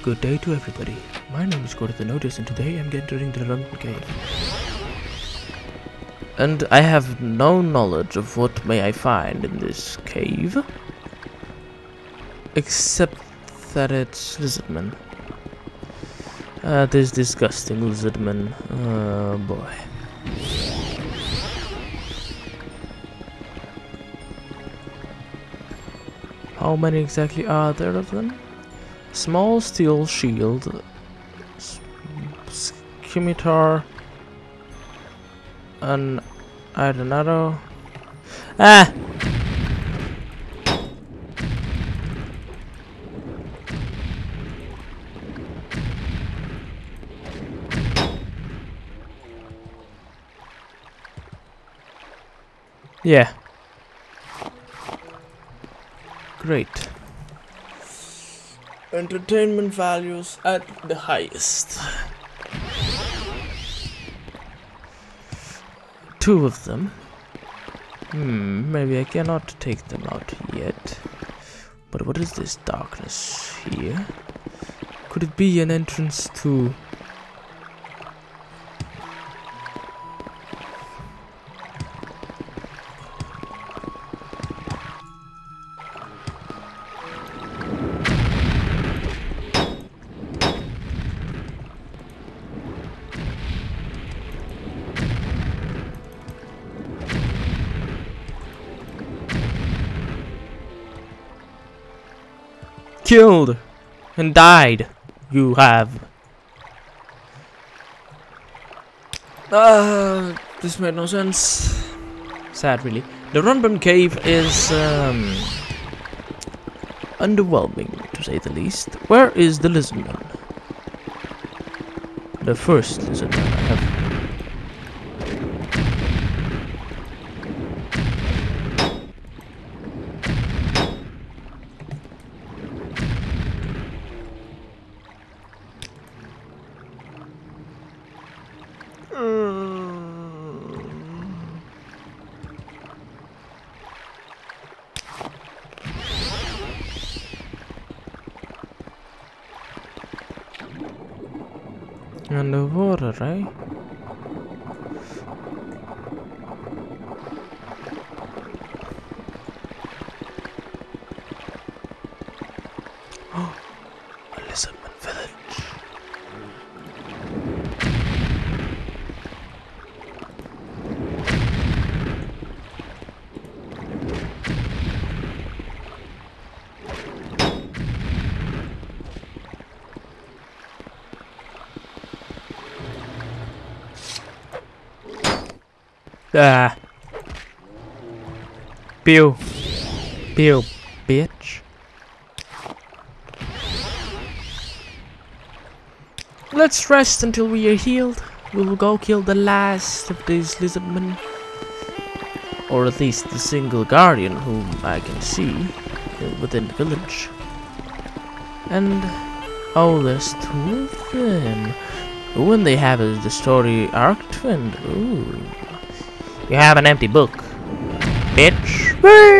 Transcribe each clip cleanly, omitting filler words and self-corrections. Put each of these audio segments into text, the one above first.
Good day to everybody. My name is Gordoth Enodious and today I'm entering the Runbun cave. And I have no knowledge of what may I find in this cave. Except that it's lizardmen. This disgusting lizardmen. Oh boy. How many exactly are there of them? Small steel shield, scimitar, an iron arrow. Ah! Yeah. Great. Entertainment values at the highest. 2 of them. Maybe I cannot take them out yet. But what is this darkness here? Could it be an entrance to... Killed and died. You have. This made no sense. Sad, really. The Runbun cave is underwhelming, to say the least. Where is the lizardman? The first lizardman I have. Underwater, right? Oh, a lizardman village. Ah. Pew. Pew, bitch. Let's rest until we are healed. We will go kill the last of these lizardmen. Or at least the single guardian whom I can see within the village. And... oh, there's 2 of them. Ooh, and they have the story Artkwend. Ooh. You have an empty book, bitch.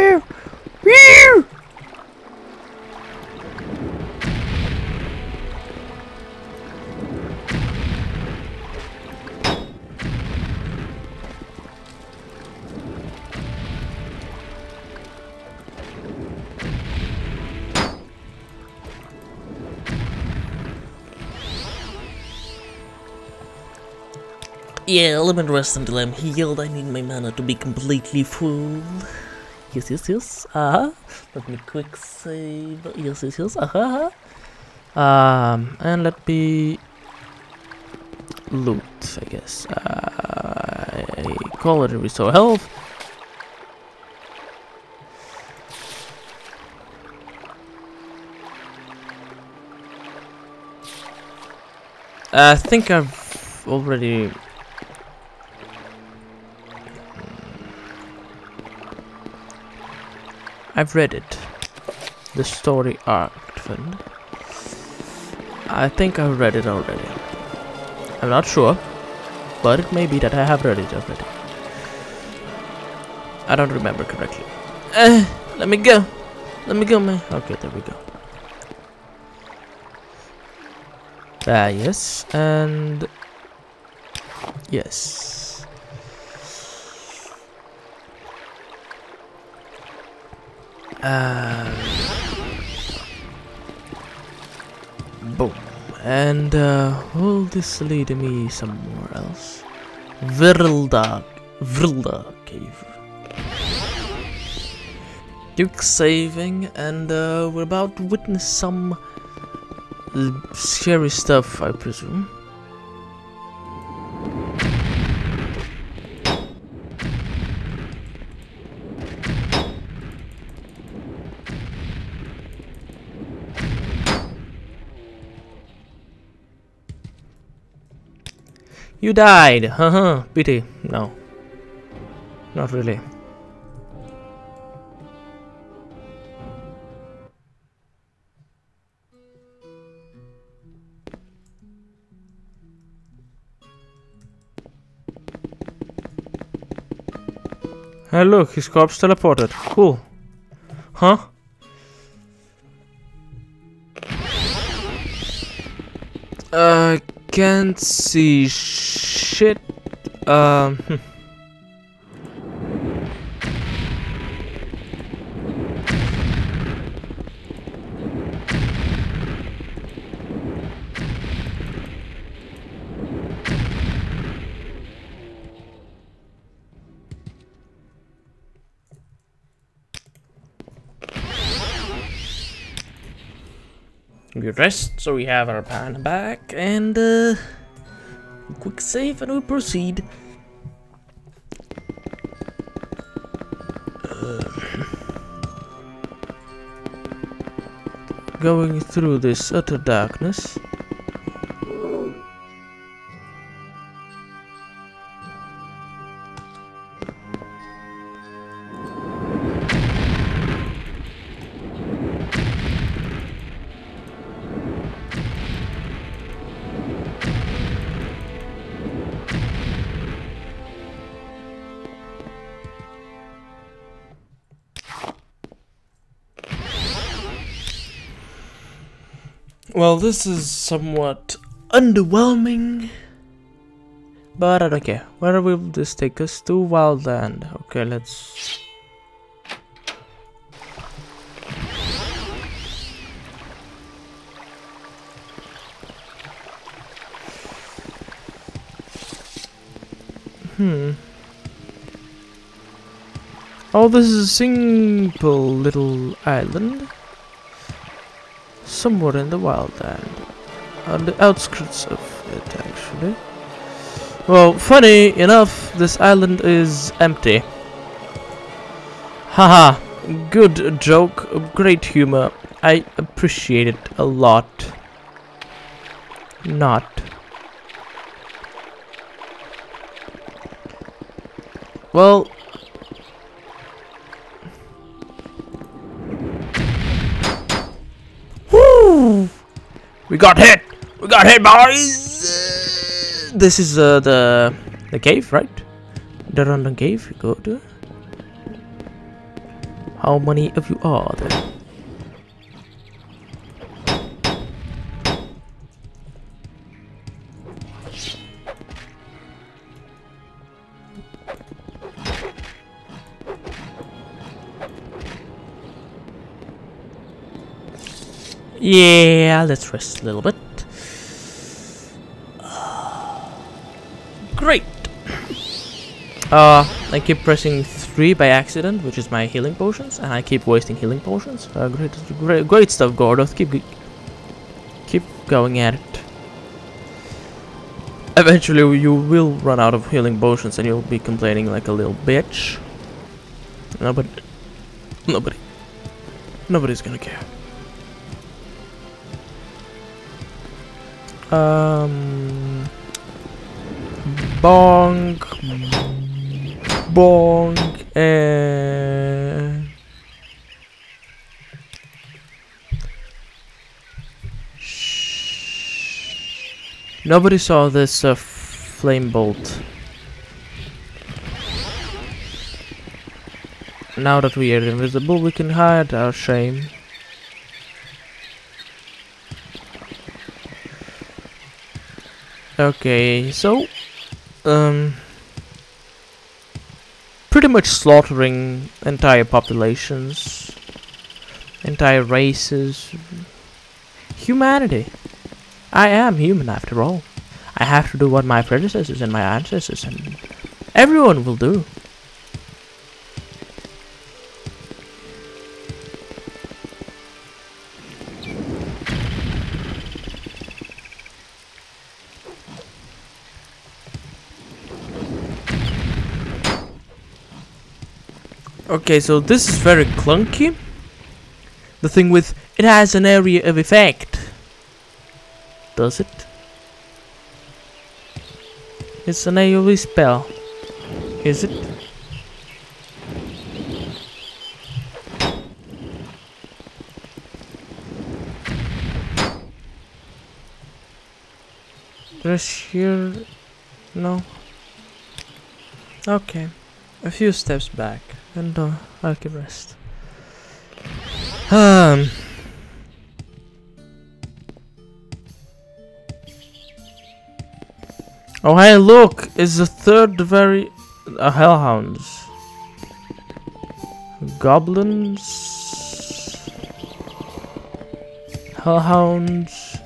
Yeah, let me rest until I'm healed. I need my mana to be completely full. Yes, yes, yes. Let me quick save. Yes, yes, yes. And let me loot, I guess. I call it a restore health. I think I've already. I've read it. The story Artkwend. I think I've read it already. I'm not sure, but it may be that I have read it already. I don't remember correctly. Let me go. Let me go, man. Okay, there we go. Yes, and yes. Boom. And will this lead me somewhere else? Virlda cave. Quick saving, and we're about to witness some scary stuff, I presume. You died, haha, pity. No, not really. Hey look, his corpse teleported. Cool. Huh? Can't see shit. We rest, so we have our pan back, and quick save, and we proceed. Going through this utter darkness. Well, this is somewhat underwhelming, but I don't care. Where will this take us to? Wildland. Okay, let's... Oh, this is a simple little island. Somewhere in the wildland. On the outskirts of it, actually. Well, funny enough, this island is empty. Haha, good joke, great humor. I appreciate it a lot. Not. Well... Woo! We got hit! We got hit, boys! This is the cave, right? The random cave you go to. How many of you are there? Yeah, let's rest a little bit. Great! I keep pressing 3 by accident, which is my healing potions, and I keep wasting healing potions. Great stuff, Gordoth. Keep going at it. Eventually, you will run out of healing potions, and you'll be complaining like a little bitch. Nobody's gonna care. Bonk, and nobody saw this flame bolt. Now that we are invisible, we can hide our shame. Okay, so pretty much slaughtering entire populations, entire races, humanity. I am human after all. I have to do what my predecessors and my ancestors and everyone will do. Okay, so this is very clunky. The thing with it has an area of effect. Does it? It's an AoE spell. Is it? There's here. No. Okay. A few steps back. And I can rest. Oh hey, look! It's the third hellhounds. Goblins. Hellhounds.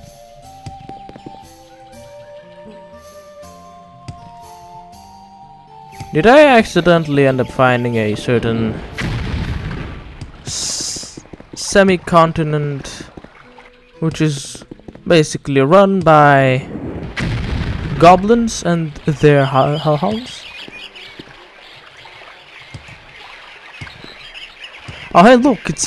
Did I accidentally end up finding a certain semi-continent which is basically run by goblins and their hellhounds? Oh hey look, it's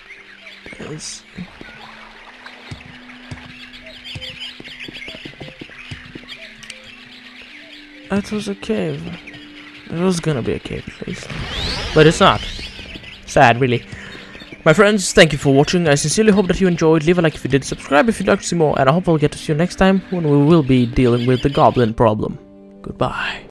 it was a cave. It was gonna be a cave at least, but it's not. Sad, really. My friends, thank you for watching. I sincerely hope that you enjoyed. Leave a like if you did, subscribe if you'd like to see more, and I hope I'll get to see you next time when we will be dealing with the goblin problem. Goodbye.